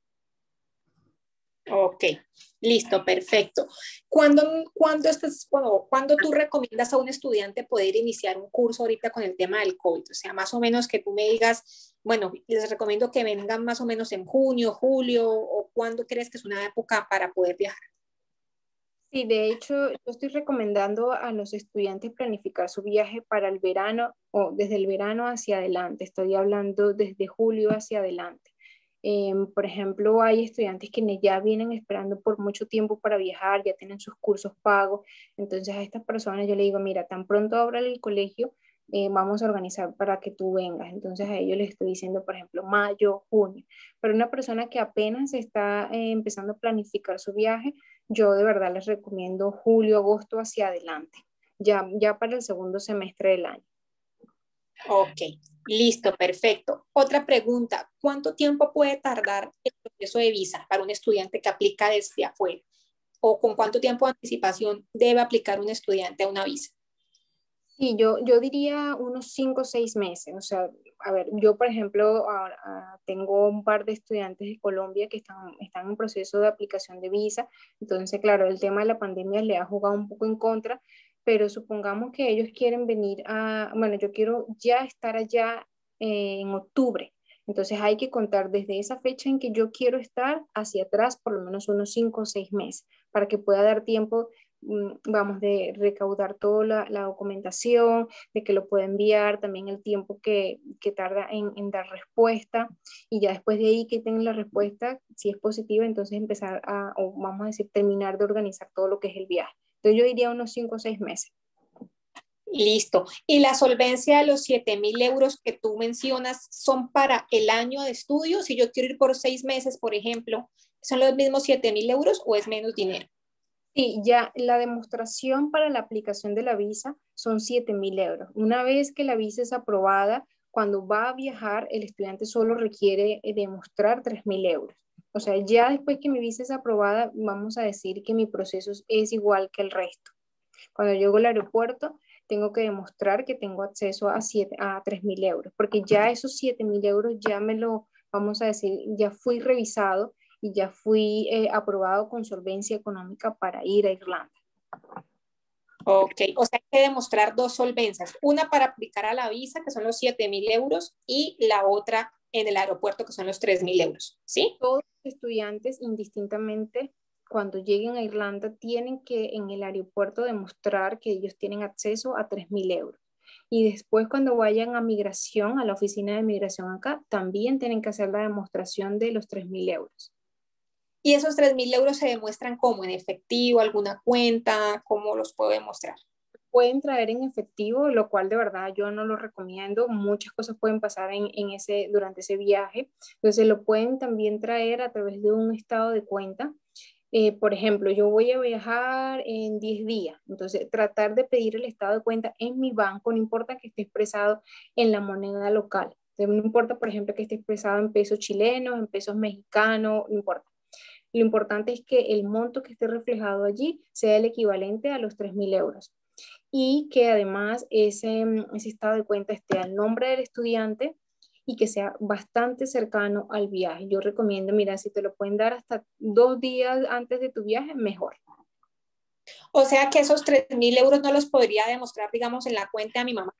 Ok, listo, perfecto. ¿Cuándo, cuándo, estás, bueno, ¿cuándo tú recomiendas a un estudiante poder iniciar un curso ahorita con el tema del COVID? O sea, más o menos que tú me digas, bueno, les recomiendo que vengan más o menos en junio, julio, o cuándo crees que es una época para poder viajar. Sí, de hecho, yo estoy recomendando a los estudiantes planificar su viaje para el verano, o desde el verano hacia adelante. Estoy hablando desde julio hacia adelante. Em, por ejemplo, hay estudiantes que ne- ya vienen esperando por mucho tiempo para viajar, ya tienen sus cursos pagos. Entonces a estas personas yo le digo, mira, tan pronto abra el colegio, eh, vamos a organizar para que tú vengas. Entonces a ellos les estoy diciendo, por ejemplo, mayo, junio. Pero una persona que apenas está eh, empezando a planificar su viaje, yo de verdad les recomiendo julio, agosto hacia adelante, ya, ya para el segundo semestre del año. Ok, listo, perfecto. Otra pregunta, ¿cuánto tiempo puede tardar el proceso de visa para un estudiante que aplica desde afuera? ¿O con cuánto tiempo de anticipación debe aplicar un estudiante a una visa? Sí, yo, yo diría unos cinco o seis meses. O sea, a ver, yo por ejemplo a- a- tengo un par de estudiantes de Colombia que están, están en proceso de aplicación de visa. Entonces, claro, el tema de la pandemia le ha jugado un poco en contra, pero supongamos que ellos quieren venir a, bueno, yo quiero ya estar allá eh, en octubre. Entonces hay que contar desde esa fecha en que yo quiero estar hacia atrás por lo menos unos cinco o seis meses, para que pueda dar tiempo, mm, vamos, de recaudar toda la, la documentación, de que lo pueda enviar, también el tiempo que, que tarda en, en, dar respuesta, y ya después de ahí que tengan la respuesta, si es positiva, entonces empezar a, o vamos a decir, terminar de organizar todo lo que es el viaje. Entonces yo diría unos cinco o seis meses. Listo. ¿Y la solvencia de los siete mil euros que tú mencionas son para el año de estudio? Si yo quiero ir por seis meses, por ejemplo, ¿son los mismos siete mil euros o es menos dinero? Sí, ya la demostración para la aplicación de la visa son siete mil euros. Una vez que la visa es aprobada, cuando va a viajar, el estudiante solo requiere eh, demostrar tres mil euros. O sea, ya después que mi visa es aprobada, vamos a decir que mi proceso es igual que el resto. Cuando llego al aeropuerto, tengo que demostrar que tengo acceso a, siete, a tres mil euros, porque ya esos siete mil euros ya me lo, vamos a decir, ya fui revisado, y ya fui eh, aprobado con solvencia económica para ir a Irlanda. Ok, o sea, hay que demostrar dos solvencias, una para aplicar a la visa, que son los siete mil euros, y la otra en el aeropuerto, que son los tres mil euros, ¿sí? Todos los estudiantes, indistintamente, cuando lleguen a Irlanda, tienen que en el aeropuerto demostrar que ellos tienen acceso a tres mil euros. Y después cuando vayan a migración, a la oficina de migración acá, también tienen que hacer la demostración de los tres mil euros. Y esos tres mil euros se demuestran como en efectivo, alguna cuenta, ¿cómo los puedo demostrar? Pueden traer en efectivo, lo cual de verdad yo no lo recomiendo. Muchas cosas pueden pasar en, en ese, durante ese viaje. Entonces lo pueden también traer a través de un estado de cuenta. Eh, por ejemplo, yo voy a viajar en diez días, entonces tratar de pedir el estado de cuenta en mi banco, no importa que esté expresado en la moneda local. Entonces, no importa, por ejemplo, que esté expresado en pesos chilenos, en pesos mexicanos, no importa. Lo importante es que el monto que esté reflejado allí sea el equivalente a los tres mil euros y que además ese, ese estado de cuenta esté al nombre del estudiante y que sea bastante cercano al viaje. Yo recomiendo, mira, si te lo pueden dar hasta dos días antes de tu viaje, mejor. O sea que esos tres mil euros no los podría demostrar, digamos, en la cuenta de mi mamá.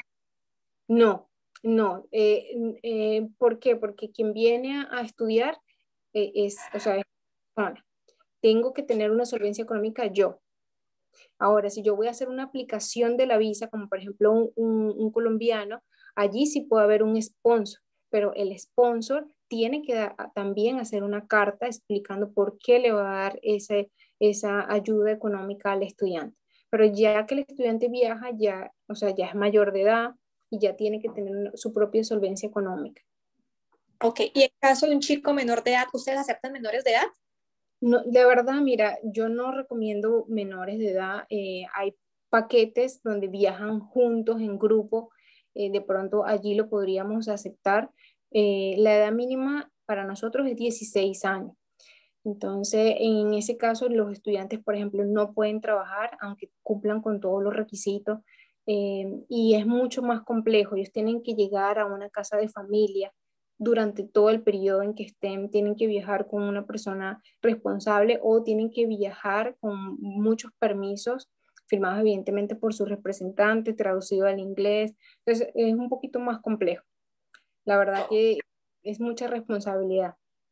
No, no. Eh, eh, ¿por qué? Porque quien viene a, a estudiar eh, es, o sea, es, bueno, tengo que tener una solvencia económica yo. Ahora, si yo voy a hacer una aplicación de la visa, como por ejemplo un, un, un colombiano, allí sí puede haber un sponsor, pero el sponsor tiene que da, también hacer una carta explicando por qué le va a dar ese, esa ayuda económica al estudiante. Pero ya que el estudiante viaja, ya, o sea, ya es mayor de edad y ya tiene que tener su propia solvencia económica. Ok, y en caso de un chico menor de edad, ¿ustedes aceptan menores de edad? No, de verdad, mira, yo no recomiendo menores de edad. Eh, hay paquetes donde viajan juntos en grupo. Eh, de pronto allí lo podríamos aceptar. Eh, la edad mínima para nosotros es dieciséis años. Entonces, en ese caso, los estudiantes, por ejemplo, no pueden trabajar aunque cumplan con todos los requisitos. Eh, y es mucho más complejo. Ellos tienen que llegar a una casa de familia durante todo el periodo en que estén, tienen que viajar con una persona responsable o tienen que viajar con muchos permisos firmados evidentemente por sus representantes, traducido al inglés. Entonces, es un poquito más complejo. La verdad que es mucha responsabilidad.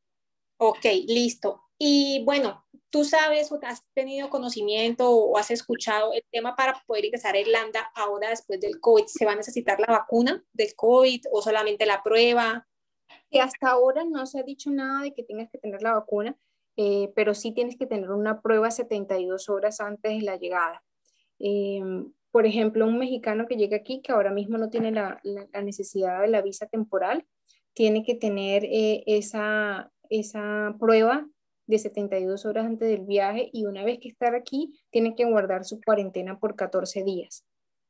Ok, listo. Y bueno, tú sabes o has tenido conocimiento o has escuchado el tema para poder ingresar a Irlanda ahora después del COVID. ¿Se va a necesitar la vacuna del COVID o solamente la prueba? Y hasta ahora no se ha dicho nada de que tengas que tener la vacuna, eh, pero sí tienes que tener una prueba setenta y dos horas antes de la llegada. Eh, por ejemplo, un mexicano que llega aquí, que ahora mismo no tiene la, la, la necesidad de la visa temporal, tiene que tener eh, esa, esa prueba de setenta y dos horas antes del viaje y una vez que está aquí, tiene que guardar su cuarentena por catorce días.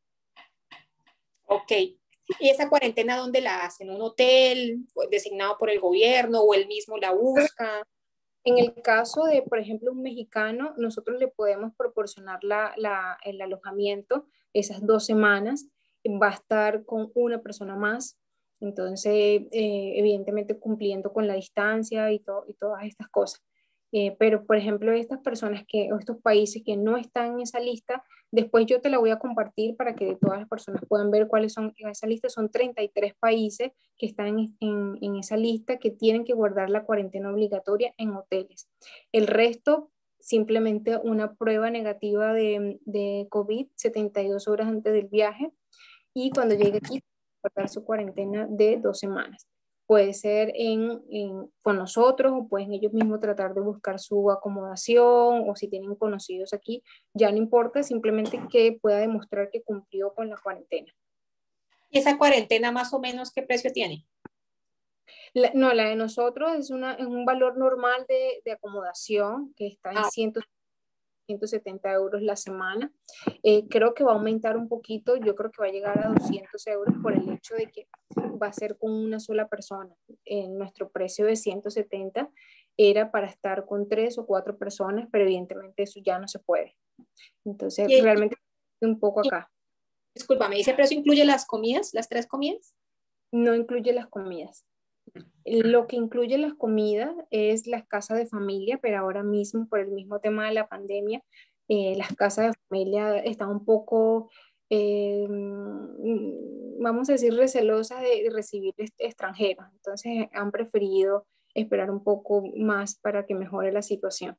Ok. ¿Y esa cuarentena dónde la hacen? ¿En un hotel designado por el gobierno o él mismo la busca? En el caso de, por ejemplo, un mexicano, nosotros le podemos proporcionar la, la, el alojamiento esas dos semanas. Va a estar con una persona más. Entonces, eh, evidentemente cumpliendo con la distancia y, to y todas estas cosas. Eh, pero, por ejemplo, estas personas que, o estos países que no están en esa lista, después yo te la voy a compartir para que todas las personas puedan ver cuáles son en esa lista. Son treinta y tres países que están en, en esa lista que tienen que guardar la cuarentena obligatoria en hoteles. El resto, simplemente una prueba negativa de, de COVID setenta y dos horas antes del viaje y cuando llegue aquí, guardar su cuarentena de dos semanas. Puede ser en, en, con nosotros o pueden ellos mismos tratar de buscar su acomodación o si tienen conocidos aquí, ya no importa, simplemente que pueda demostrar que cumplió con la cuarentena. ¿Y esa cuarentena más o menos qué precio tiene? La, no, la de nosotros es, una, es un valor normal de, de acomodación que está en Ah, ciento setenta euros la semana. Eh, creo que va a aumentar un poquito, yo creo que va a llegar a doscientos euros por el hecho de que va a ser con una sola persona. Eh, nuestro precio de ciento setenta era para estar con tres o cuatro personas, pero evidentemente eso ya no se puede. Entonces, y, realmente un poco y, acá. discúlpame, ¿ese precio incluye las comidas, las tres comidas? No incluye las comidas. Lo que incluye las comidas es las casas de familia, pero ahora mismo por el mismo tema de la pandemia, eh, las casas de familia están un poco, eh, mm, vamos a decir, recelosas de recibir extranjeros. Entonces han preferido esperar un poco más para que mejore la situación.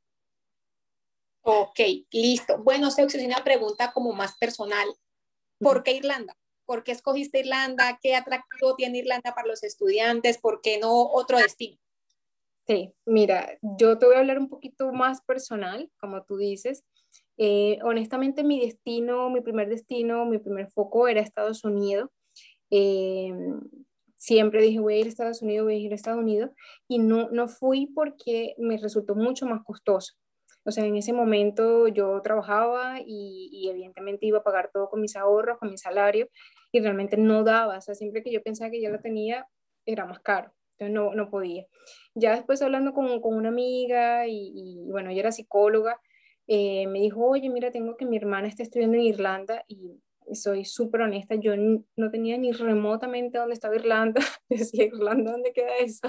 Ok, listo. Bueno, Seuxis, una pregunta como más personal. ¿Por qué Irlanda? ¿Por qué escogiste Irlanda? ¿Qué atractivo tiene Irlanda para los estudiantes? ¿Por qué no otro destino? Sí, mira, yo te voy a hablar un poquito más personal, como tú dices. Eh, honestamente, mi destino, mi primer destino, mi primer foco era Estados Unidos. Eh, Siempre dije, voy a ir a Estados Unidos, voy a ir a Estados Unidos, y no, no fui porque me resultó mucho más costoso. O sea, en ese momento yo trabajaba y, y evidentemente iba a pagar todo con mis ahorros, con mi salario, y realmente no daba. O sea, siempre que yo pensaba que ya lo tenía, era más caro. Entonces no, no podía. Ya después hablando con, con una amiga y, y, bueno, ella era psicóloga, eh, me dijo, oye, mira, tengo que mi hermana está estudiando en Irlanda y soy súper honesta, yo n- no tenía ni remotamente dónde estaba Irlanda. Decía, Irlanda, ¿dónde queda eso?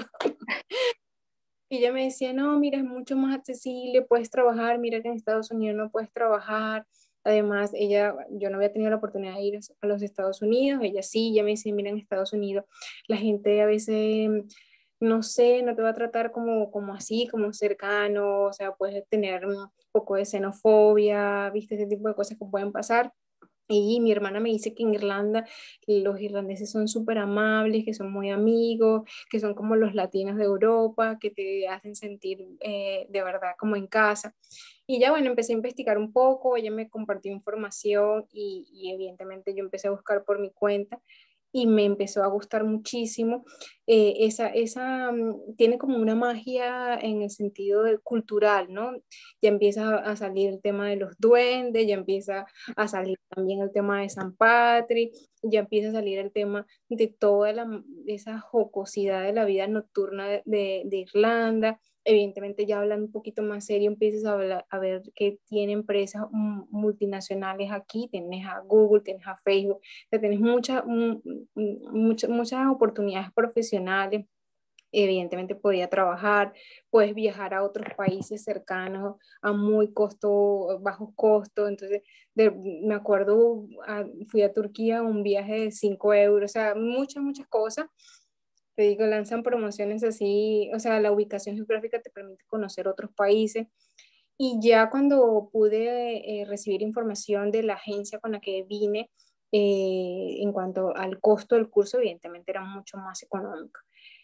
Y ella me decía, no, mira, es mucho más accesible, puedes trabajar, mira que en Estados Unidos no puedes trabajar. Además, ella, yo no había tenido la oportunidad de ir a los Estados Unidos, ella sí, ella me dice, mira, en Estados Unidos la gente a veces, no sé, no te va a tratar como, como así, como cercano, o sea, puedes tener un poco de xenofobia, viste, ese tipo de cosas que pueden pasar. Y mi hermana me dice que en Irlanda los irlandeses son súper amables, que son muy amigos, que son como los latinos de Europa, que te hacen sentir eh, de verdad como en casa. Y ya bueno, empecé a investigar un poco, ella me compartió información y, y evidentemente yo empecé a buscar por mi cuenta y me empezó a gustar muchísimo. Eh, esa, esa mm, tiene como una magia en el sentido de- cultural, ¿no? Ya empieza a salir el tema de los duendes, ya empieza a salir también el tema de San Patrick, ya empieza a salir el tema de toda la, de esa jocosidad de la vida nocturna de, de, de Irlanda. Evidentemente ya hablando un poquito más serio, empiezas a, hablar, a ver que tiene empresas mm, multinacionales aquí, tienes a Google, tienes a Facebook, o sea, tienes muchas muchas muchas oportunidades profesionales. Evidentemente podía trabajar, puedes viajar a otros países cercanos a muy costo, bajo costo. Entonces, de, me acuerdo, a, fui a Turquía un viaje de cinco euros, o sea, muchas, muchas cosas. Te digo, lanzan promociones así, o sea, la ubicación geográfica te permite conocer otros países. Y ya cuando pude eh, recibir información de la agencia con la que vine, eh, en cuanto al costo del curso, evidentemente era mucho más económico.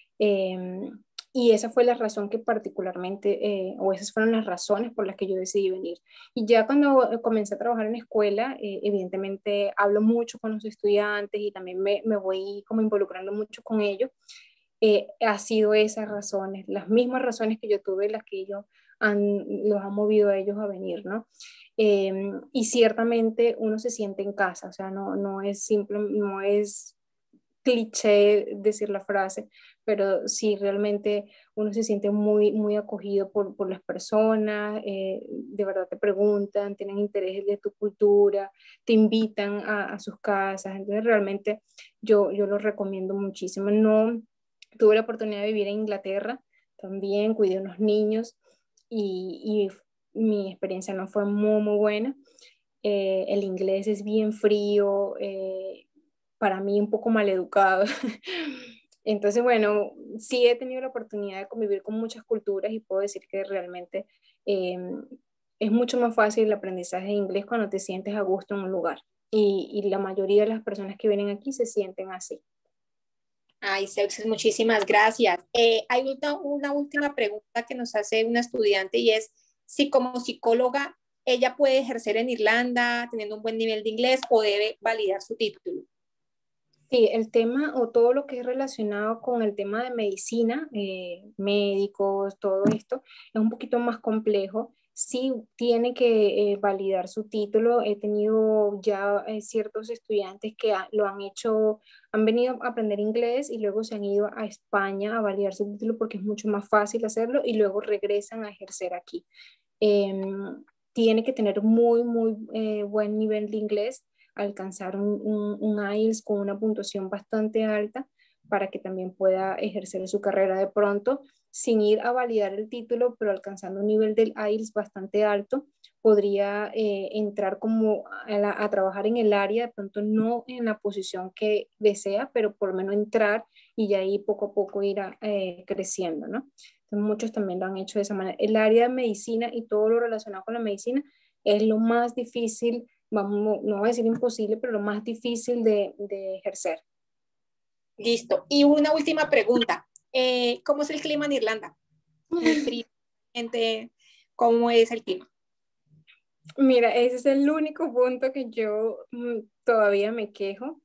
Eh, y esa fue la razón que particularmente, eh, o esas fueron las razones por las que yo decidí venir. Y ya cuando comencé a trabajar en escuela, eh, evidentemente hablo mucho con los estudiantes y también me, me voy como involucrando mucho con ellos. Eh, ha sido esas razones, las mismas razones que yo tuve, las que ellos han, los han movido a ellos a venir, ¿no? Eh, y ciertamente uno se siente en casa, o sea, no, no es simple, no es cliché decir la frase, pero sí realmente uno se siente muy, muy acogido por, por las personas, eh, de verdad te preguntan, tienen interés de tu cultura, te invitan a, a sus casas, entonces realmente yo, yo lo recomiendo muchísimo. No tuve la oportunidad de vivir en Inglaterra, también cuidé unos niños y, y mi experiencia no fue muy, muy buena. Eh, el inglés es bien frío, eh, para mí un poco maleducado. Entonces, bueno, sí he tenido la oportunidad de convivir con muchas culturas y puedo decir que realmente eh, es mucho más fácil el aprendizaje de inglés cuando te sientes a gusto en un lugar. Y, y la mayoría de las personas que vienen aquí se sienten así. Ay, Seuxes, muchísimas gracias. Eh, hay una, una última pregunta que nos hace una estudiante y es si como psicóloga ella puede ejercer en Irlanda teniendo un buen nivel de inglés o debe validar su título. Sí, el tema o todo lo que es relacionado con el tema de medicina, eh, médicos, todo esto, es un poquito más complejo. Sí tiene que eh, validar su título. He tenido ya eh, ciertos estudiantes que ha- lo han hecho, han venido a aprender inglés y luego se han ido a España a validar su título porque es mucho más fácil hacerlo y luego regresan a ejercer aquí. Em, Tiene que tener muy, muy eh, buen nivel de inglés, alcanzar un, un, un I E L T S con una puntuación bastante alta para que también pueda ejercer su carrera de pronto, sin ir a validar el título, pero alcanzando un nivel del I E L T S bastante alto, podría eh, entrar como a, la, a, trabajar en el área, de pronto no en la posición que desea, pero por lo menos entrar y ya ahí poco a poco ir a, eh, creciendo, ¿no? Entonces, muchos también lo han hecho de esa manera. El área de medicina y todo lo relacionado con la medicina es lo más difícil, vamos, no voy a decir imposible, pero lo más difícil de, de ejercer. Listo. Y una última pregunta. Eh, ¿Cómo es el clima en Irlanda? Muy frío, gente, ¿cómo es el clima? Mira, ese es el único punto que yo mm, todavía me quejo.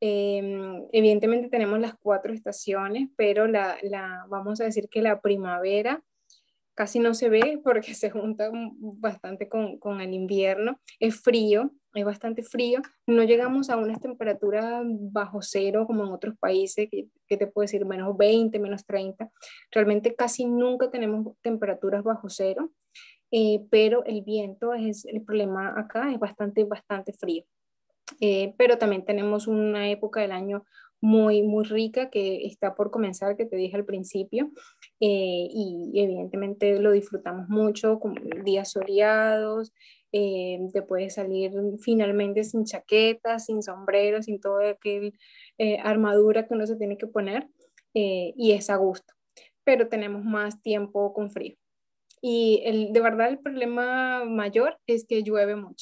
Eh, evidentemente tenemos las cuatro estaciones, pero la, la, vamos a decir que la primavera casi no se ve porque se junta bastante con, con el invierno. Es frío, es bastante frío. No llegamos a unas temperaturas bajo cero como en otros países, que, que te puedo decir menos veinte, menos treinta. Realmente casi nunca tenemos temperaturas bajo cero, eh, pero el viento es el problema acá, es bastante, bastante frío. Eh, pero también tenemos una época del año muy, muy rica que está por comenzar, que te dije al principio, eh, y evidentemente lo disfrutamos mucho, con días soleados, eh, te puedes salir finalmente sin chaqueta, sin sombrero, sin toda aquel eh, armadura que uno se tiene que poner, eh, y es a gusto, pero tenemos más tiempo con frío. Y el, de verdad el problema mayor es que llueve mucho.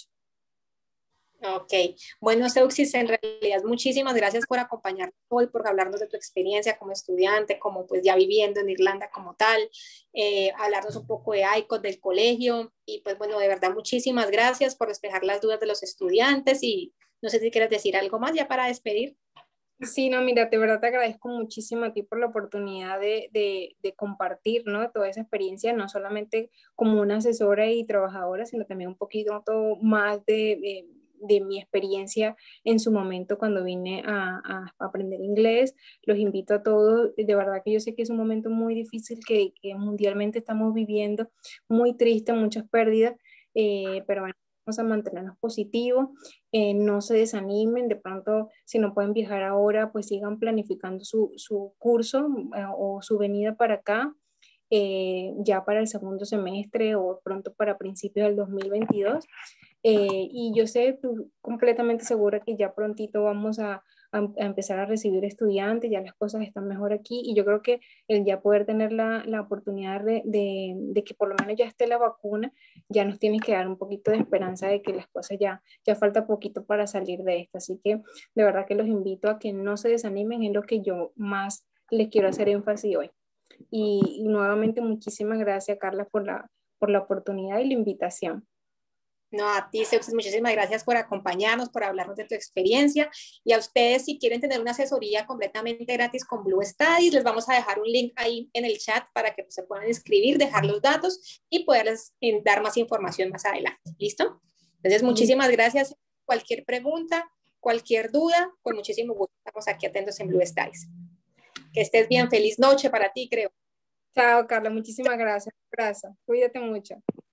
Ok, bueno, Seuxis, en realidad muchísimas gracias por acompañarnos hoy, por hablarnos de tu experiencia como estudiante, como pues ya viviendo en Irlanda como tal, eh, hablarnos un poco de I C O T, del colegio, y pues bueno, de verdad muchísimas gracias por despejar las dudas de los estudiantes, y no sé si quieres decir algo más ya para despedir. Sí, no, mira, de verdad te agradezco muchísimo a ti por la oportunidad de, de, de compartir, ¿no? Toda esa experiencia, no solamente como una asesora y trabajadora, sino también un poquito más de, de, de mi experiencia en su momento cuando vine a, a, aprender inglés. Los invito a todos, de verdad que yo sé que es un momento muy difícil que, que mundialmente estamos viviendo, muy triste, muchas pérdidas, eh, pero bueno, vamos a mantenernos positivos, eh, no se desanimen, de pronto si no pueden viajar ahora, pues sigan planificando su, su curso eh, o su venida para acá, eh, ya para el segundo semestre o pronto para principios del dos mil veintidós. Eh, y yo sé, estoy completamente segura que ya prontito vamos a, a, a, empezar a recibir estudiantes, ya las cosas están mejor aquí y yo creo que el ya poder tener la, la oportunidad de, de, de, que por lo menos ya esté la vacuna, ya nos tiene que dar un poquito de esperanza de que las cosas ya, ya falta poquito para salir de esta. Así que de verdad que los invito a que no se desanimen, en lo que yo más les quiero hacer énfasis hoy. Y, y nuevamente muchísimas gracias, Carla, por la, por la oportunidad y la invitación. No, a ti, Seuxis, muchísimas gracias por acompañarnos, por hablarnos de tu experiencia. Y a ustedes, si quieren tener una asesoría completamente gratis con Blue Studies, les vamos a dejar un link ahí en el chat para que se puedan inscribir, dejar los datos y poderles dar más información más adelante. ¿Listo? Entonces, muchísimas gracias. Cualquier pregunta, cualquier duda, con muchísimo gusto estamos aquí atentos en Blue Studies. Que estés bien. Feliz noche para ti, creo. Chao, Carla. Muchísimas gracias. Gracias. Cuídate mucho.